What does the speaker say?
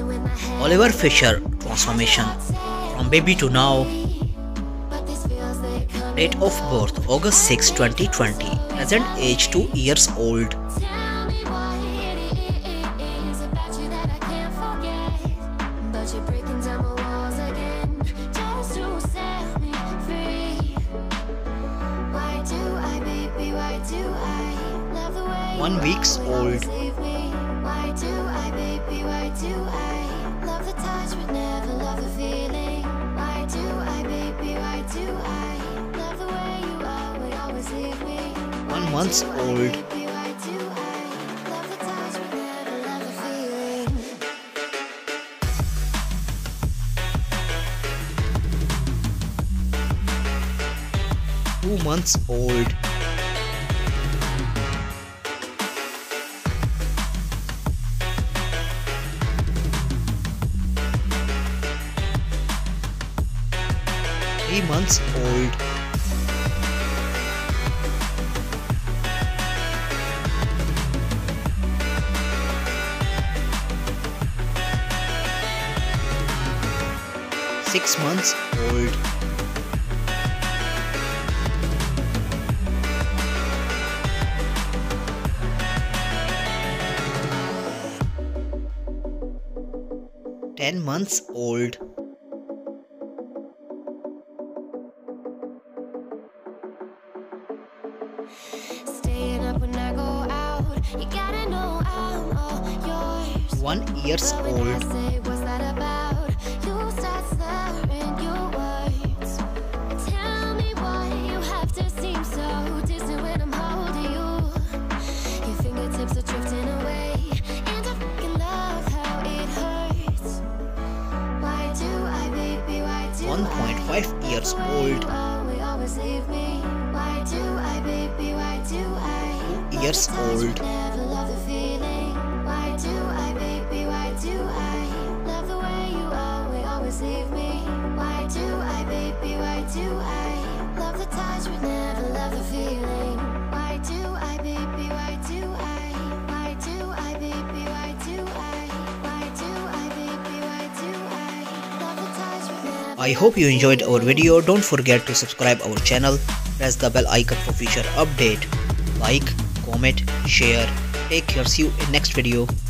Oliver Fisher transformation from baby to now. Date of birth August 6, 2020. Present age 2 years old. One weeks old. One month old. Two months old. Three months old. Six months old. 10 months old. Staying up when I go out, you gotta know I'm all yours. 1 years old. What's that about? You start slurring your words. Tell me why you have to seem so distant when I'm holding you. Your fingertips are drifting away, and I fucking love how it hurts. Why do I, baby, why do 1.5 years old. you always leave me? Why do I, baby, why do I? 2 years old. Never love the feeling. Why do I, baby, why do I? Love the way you always leave me. Why do I, baby, why do I? Love the touch but never love the feeling. Why do I, baby, why do I? Why do I, baby, why do I? Why do I, baby, why do I? Love the touch but never. I hope you enjoyed our video. Don't forget to subscribe our channel. Press the bell icon for future update. Like, comment, share. Take care. See you in next video.